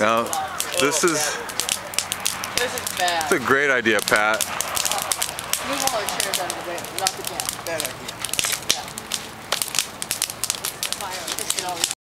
Now, this is bad. it's a great idea, Pat. Move all our chairs out of the way, not the camp. Bad idea.